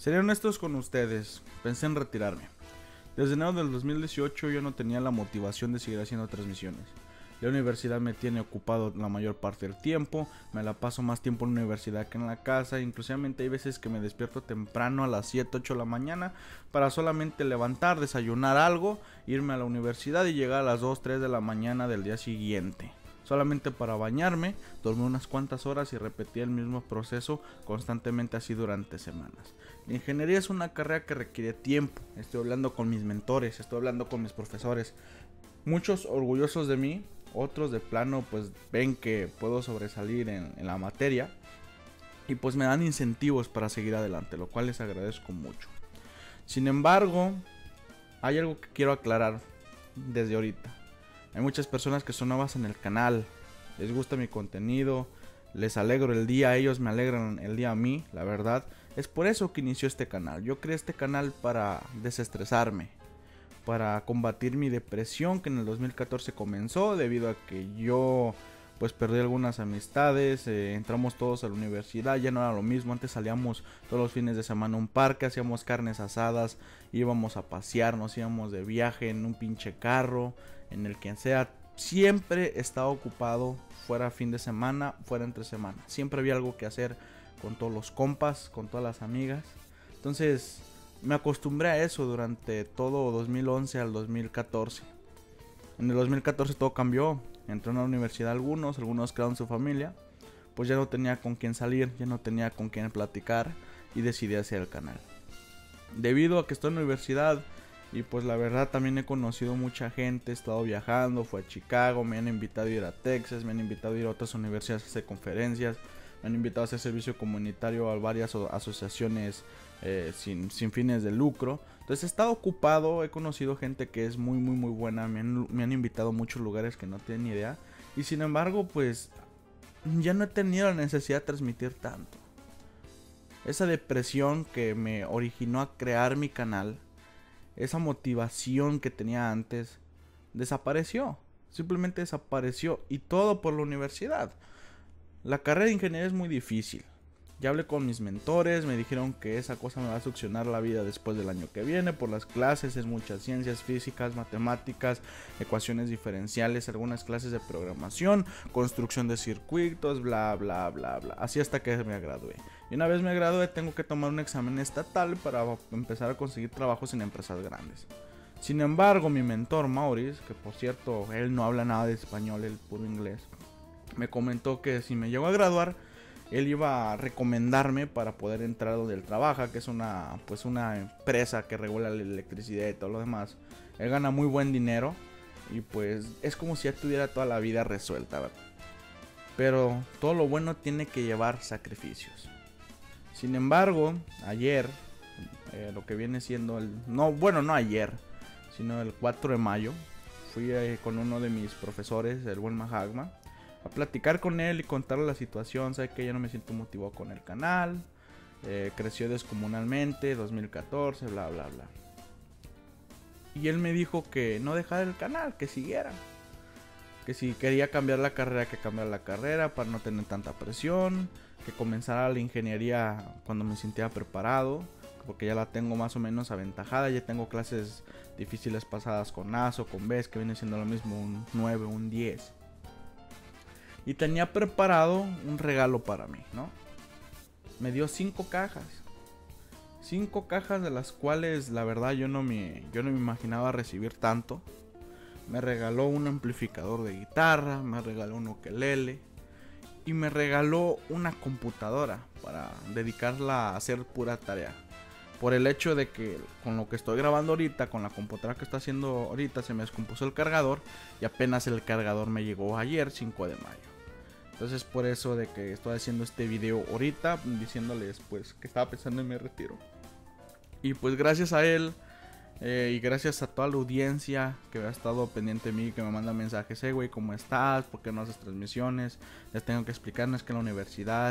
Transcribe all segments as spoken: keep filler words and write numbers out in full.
Seré honestos con ustedes, pensé en retirarme. Desde enero del dos mil dieciocho yo no tenía la motivación de seguir haciendo transmisiones. La universidad me tiene ocupado la mayor parte del tiempo, me la paso más tiempo en la universidad que en la casa, inclusivamente hay veces que me despierto temprano a las siete, ocho de la mañana para solamente levantar, desayunar algo, irme a la universidad y llegar a las dos, tres de la mañana del día siguiente. Solamente para bañarme, dormir unas cuantas horas y repetir el mismo proceso constantemente así durante semanas. La ingeniería es una carrera que requiere tiempo, estoy hablando con mis mentores, estoy hablando con mis profesores, muchos orgullosos de mí, otros de plano pues ven que puedo sobresalir en, en la materia y pues me dan incentivos para seguir adelante, lo cual les agradezco mucho. Sin embargo, hay algo que quiero aclarar desde ahorita. Hay muchas personas que son nuevas en el canal, les gusta mi contenido, les alegro el día, ellos me alegran el día a mí, la verdad. Es por eso que inició este canal. Yo creé este canal para desestresarme, para combatir mi depresión que en el dos mil catorce comenzó debido a que yo pues perdí algunas amistades, eh, entramos todos a la universidad, ya no era lo mismo. Antes salíamos todos los fines de semana a un parque, hacíamos carnes asadas, íbamos a pasear, nos íbamos de viaje en un pinche carro, en el que sea, siempre estaba ocupado, fuera fin de semana, fuera entre semana, siempre había algo que hacer con todos los compas, con todas las amigas. Entonces me acostumbré a eso durante todo dos mil once al dos mil catorce. En el dos mil catorce todo cambió. Entré a la universidad algunos, algunos crearon su familia. Pues ya no tenía con quién salir, ya no tenía con quién platicar y decidí hacer el canal. Debido a que estoy en la universidad y pues la verdad también he conocido mucha gente, he estado viajando, fui a Chicago, me han invitado a ir a Texas, me han invitado a ir a otras universidades a hacer conferencias. Me han invitado a hacer servicio comunitario a varias asociaciones eh, sin, sin fines de lucro. Entonces he estado ocupado, he conocido gente que es muy muy muy buena. Me han, me han invitado a muchos lugares que no tienen ni idea. Y sin embargo pues ya no he tenido la necesidad de transmitir tanto. Esa depresión que me originó a crear mi canal, esa motivación que tenía antes, desapareció. Simplemente desapareció y todo por la universidad. La carrera de ingeniería es muy difícil. Ya hablé con mis mentores, me dijeron que esa cosa me va a succionar la vida después del año que viene por las clases, es muchas ciencias físicas, matemáticas, ecuaciones diferenciales, algunas clases de programación, construcción de circuitos, bla bla bla bla, así hasta que me gradué. Y una vez me gradué tengo que tomar un examen estatal para empezar a conseguir trabajos en empresas grandes. Sin embargo, mi mentor Maurice, que por cierto él no habla nada de español, él puro inglés, me comentó que si me llego a graduar, él iba a recomendarme para poder entrar donde él trabaja, que es una, pues una empresa que regula la electricidad y todo lo demás. Él gana muy buen dinero y pues es como si ya tuviera toda la vida resuelta, ¿verdad? Pero todo lo bueno tiene que llevar sacrificios. Sin embargo, ayer, eh, lo que viene siendo el... No, bueno, no ayer, sino el cuatro de mayo, fui eh, con uno de mis profesores, el buen Mahagma, a platicar con él y contarle la situación. Sé que ya no me siento motivado con el canal, eh, creció descomunalmente, dos mil catorce, bla bla bla. Y él me dijo que no dejara el canal, que siguiera, que si quería cambiar la carrera, que cambiara la carrera para no tener tanta presión, que comenzara la ingeniería cuando me sintiera preparado, porque ya la tengo más o menos aventajada. Ya tengo clases difíciles pasadas con A S O, con B E S, que viene siendo lo mismo, un nueve, un diez. Y tenía preparado un regalo para mí, ¿no? Me dio cinco cajas. Cinco cajas de las cuales la verdad yo no me, yo no me imaginaba recibir tanto. Me regaló un amplificador de guitarra, me regaló un ukelele y me regaló una computadora para dedicarla a hacer pura tarea. Por el hecho de que con lo que estoy grabando ahorita, con la computadora que está haciendo ahorita, se me descompuso el cargador y apenas el cargador me llegó ayer, cinco de mayo. Entonces por eso de que estoy haciendo este video ahorita, diciéndoles pues que estaba pensando en mi retiro. Y pues gracias a él eh, y gracias a toda la audiencia que ha estado pendiente de mí, que me manda mensajes, hey güey, ¿cómo estás? ¿Por qué no haces transmisiones? Les tengo que explicarles que en la universidad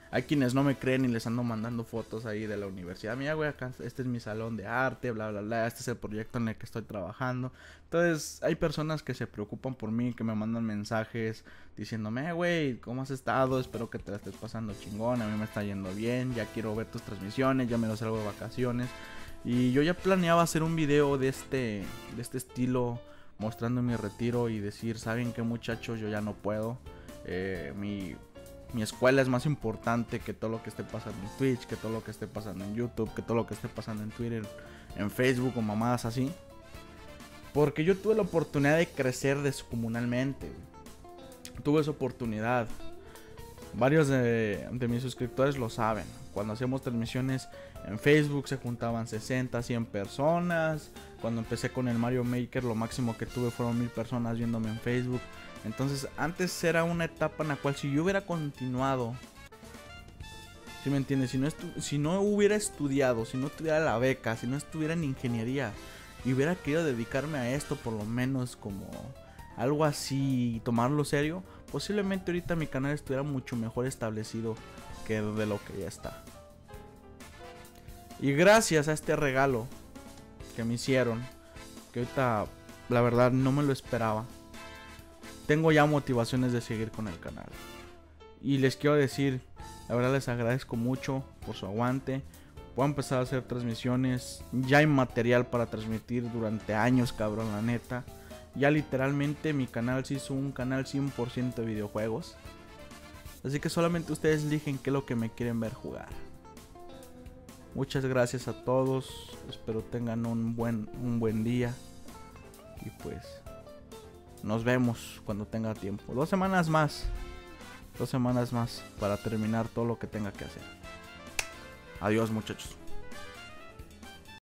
Hay quienes no me creen y les ando mandando fotos ahí de la universidad. Mira, güey, acá este es mi salón de arte, bla, bla, bla. Este es el proyecto en el que estoy trabajando. Entonces, hay personas que se preocupan por mí, que me mandan mensajes diciéndome, güey, ¿cómo has estado? Espero que te la estés pasando chingón. A mí me está yendo bien. Ya quiero ver tus transmisiones. Ya me lo salgo de vacaciones. Y yo ya planeaba hacer un video de este, de este estilo, mostrando mi retiro y decir, ¿saben qué, muchachos? Yo ya no puedo. Eh, mi... Mi escuela es más importante que todo lo que esté pasando en Twitch, que todo lo que esté pasando en YouTube, que todo lo que esté pasando en Twitter, en Facebook o mamadas así. Porque yo tuve la oportunidad de crecer descomunalmente. Tuve esa oportunidad. Varios de, de mis suscriptores lo saben. Cuando hacíamos transmisiones en Facebook se juntaban sesenta, cien personas. Cuando empecé con el Mario Maker lo máximo que tuve fueron mil personas viéndome en Facebook. Entonces antes era una etapa en la cual si yo hubiera continuado, ¿sí me entiendes? Si no, si no hubiera estudiado, si no tuviera la beca, si no estuviera en ingeniería y hubiera querido dedicarme a esto por lo menos como algo así y tomarlo serio, posiblemente ahorita mi canal estuviera mucho mejor establecido que de lo que ya está. Y gracias a este regalo que me hicieron, que ahorita la verdad no me lo esperaba, tengo ya motivaciones de seguir con el canal. Y les quiero decir, la verdad les agradezco mucho por su aguante. Voy a empezar a hacer transmisiones. Ya hay material para transmitir durante años, cabrón, la neta. Ya literalmente mi canal se hizo un canal cien por ciento de videojuegos. Así que solamente ustedes eligen qué es lo que me quieren ver jugar. Muchas gracias a todos. Espero tengan un buen, un buen día. Y pues nos vemos cuando tenga tiempo. Dos semanas más. Dos semanas más para terminar todo lo que tenga que hacer. Adiós, muchachos.